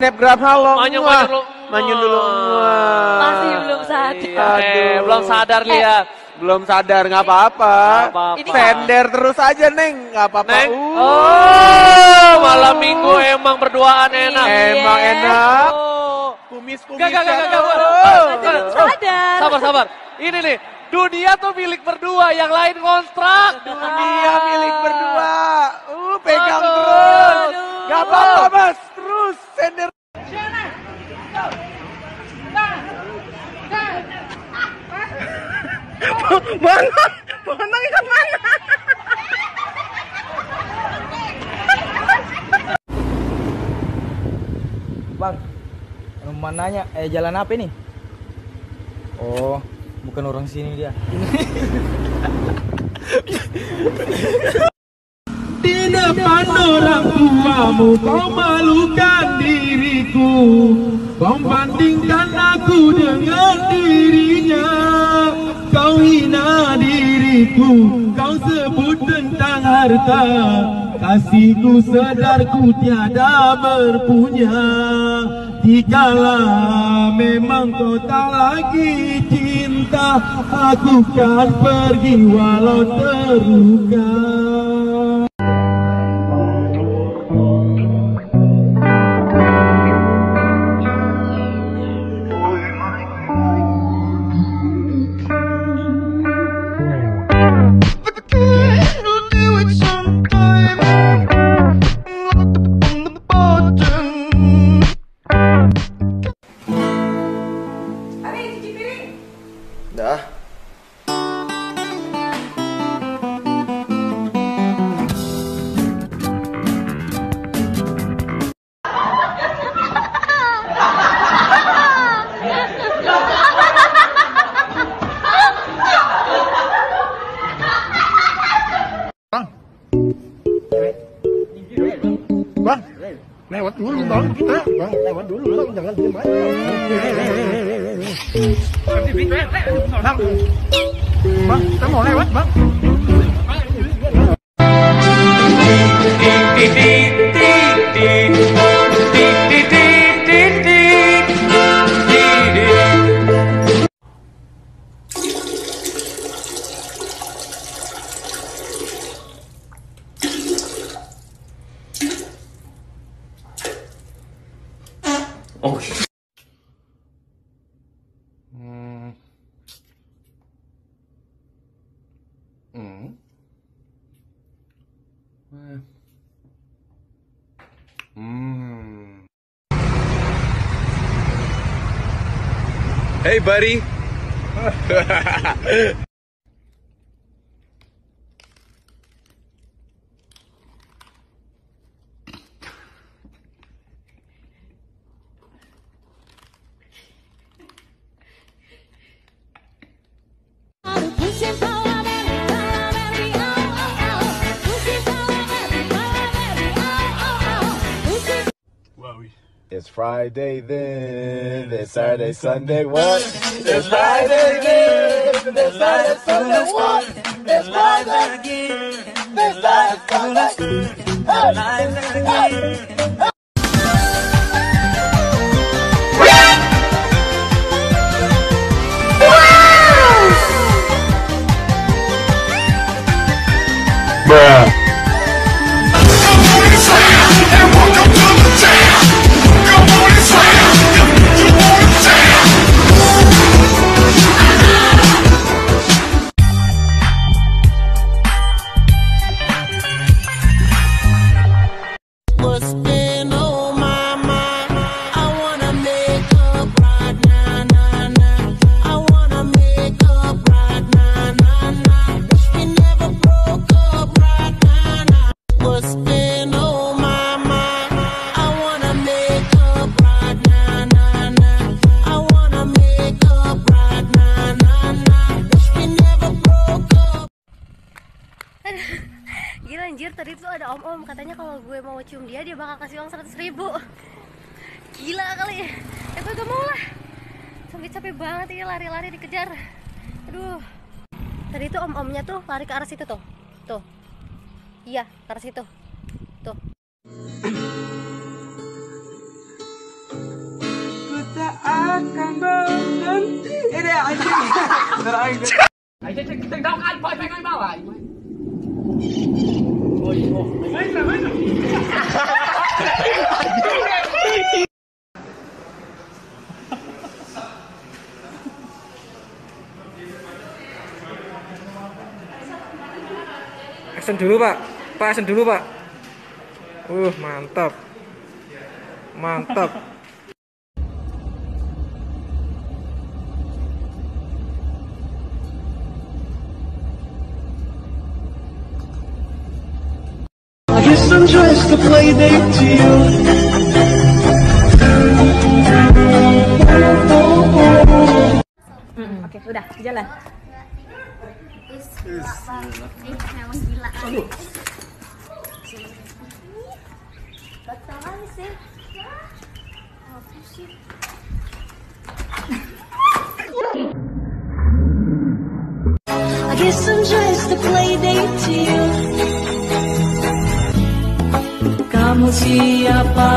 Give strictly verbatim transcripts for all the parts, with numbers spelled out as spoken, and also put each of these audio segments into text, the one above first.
Snapgram halo. Manyun manyun dulu. Manyun dulu. Masih belum sadar. Eh, belum sadar lihat. Belum sadar nggak apa-apa. Sender terus aja Neng, nggak apa-apa. Neng. Uh. Oh, malam minggu emang berduaan enak. Emang Iya. enak. Oh. Kumis-kumis. Gak, gak, gak, gak, gak. Belum sadar. Sabar, sabar. Ini nih, dunia tuh milik berdua, yang lain kontrak. Dunia milik berdua. Uh, pegang Aduh. terus. Aduh. Gak apa-apa Mas, terus sender. Mana? Mana ikan mana? Bang, rumah nanya, eh jalan apa nih? Oh, bukan orang sini dia. Di depan orang tuamu kau malukan diriku, kau bandingkan aku dengan dirinya, kau hina diriku, kau sebut tentang harta, kasihku sedarku tiada berpunya. Dikala memang kau tak lagi cinta, aku kan pergi walau terluka. Dah. Bang, lewat dulu bang kita, bang lewat dulu bang, jangan diem aja. Bang, bang, kita mau lewat bang. Oh. Hmm. Hmm. Hmm. Hey buddy. It's Friday then, it's Saturday, Sunday, what? It's Friday then, it's Saturday, Sunday, what? It's Friday again, it's Saturday, Sunday, Bruh. Gila anjir, tadi tuh ada om-om katanya kalau gue mau cium dia, dia bakal kasih uang seratus ribu. Gila kali ya. Ya gue gak mau lah. Sampai capek banget ini lari-lari dikejar. Aduh. Tadi tuh om-omnya tuh lari ke arah situ tuh. Tuh. Iya, ke arah situ. Tuh. Action dulu pak, pak action dulu pak. Uh mantap, mantap. Oke, udah jalan. Memang gila. Betul sih. Apa sih? I guess I'm just a playdate to you. Kamu siapa?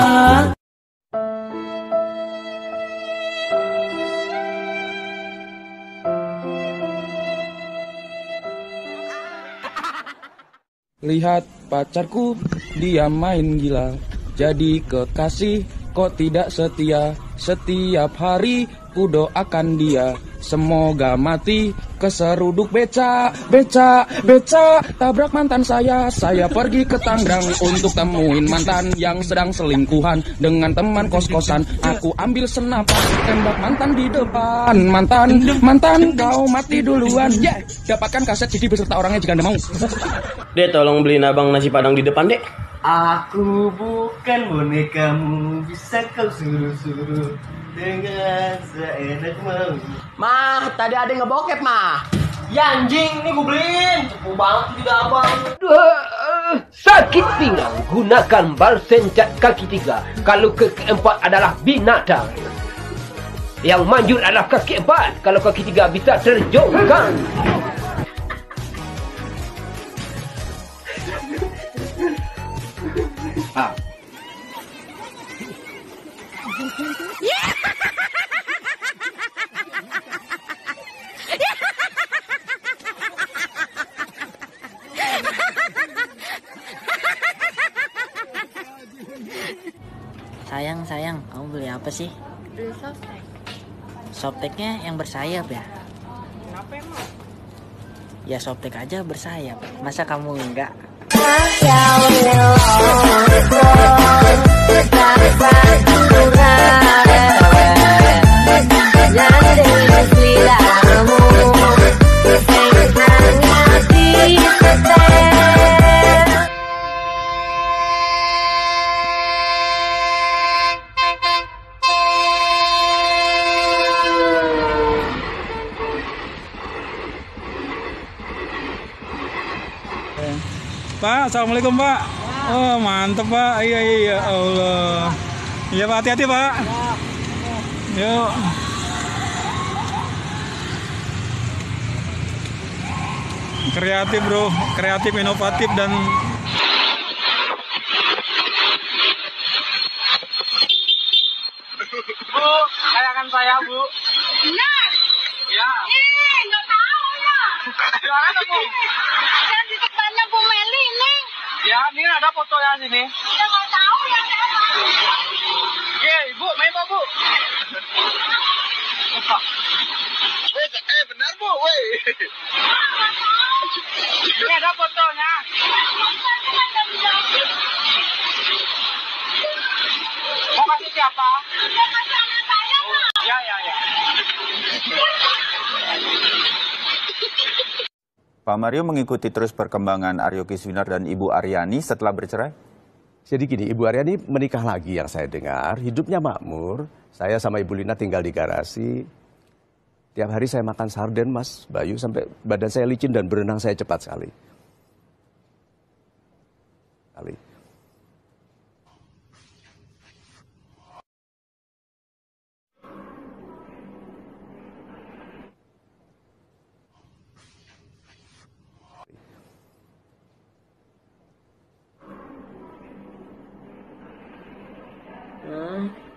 Lihat pacarku, dia main gila. Jadi kekasih, kok tidak setia. Setiap hari ku doakan dia, semoga mati keseruduk beca, beca, beca. Tabrak mantan saya, saya pergi ke Tangerang untuk temuin mantan yang sedang selingkuhan dengan teman kos-kosan. Aku ambil senapan, tembak mantan di depan. Mantan, mantan, kau mati duluan. Ya, yeah. Dapatkan kaset C D beserta orangnya jika Anda mau. Dek, tolong beliin abang nasi padang di depan, Dek. Aku bukan bonekamu, bisa kau suruh-suruh dengan seenak mau. Mah, tadi ada yang ngebokep, Mah. Ya anjing, ini gue beliin. Cepu banget juga abang. Uh, sakit pinggang, gunakan balsem cat kaki tiga. Kalau ke keempat adalah binatang. Yang manjur adalah kaki empat. Kalau kaki tiga bisa terjongkang. Ah. Sayang, sayang, kamu beli apa sih? Beli softtek. Softteknya yang bersayap ya? Kenapa emang? Ya softtek aja bersayap. Masa kamu enggak? Pak, assalamualaikum Pak. Oh mantep Pak. Iya iya ya Allah. Iya Pak, hati-hati Pak. Yuk. Kreatif bro, kreatif, inovatif dan Bu, kayakan saya Bu. Benar. Ya. Ih, nggak tahu ya. Gimana Bu? Saya di tempatnya Bu Meli ini. Ya, ini ada fotonya sini. Ya nggak tahu ya siapa. Ye, Ibu, main apa Bu? Eh benar bu, weh. Ini ada fotonya. Mau kasih siapa? Ya, ya, ya. Pak Mario mengikuti terus perkembangan Aryo Kiswinar dan Ibu Aryani setelah bercerai? Jadi gini, Ibu Aryani menikah lagi yang saya dengar, hidupnya makmur. Saya sama Ibu Lina tinggal di garasi. Tiap hari saya makan sarden, Mas Bayu, sampai badan saya licin dan berenang saya cepat sekali. Kali. Hmm.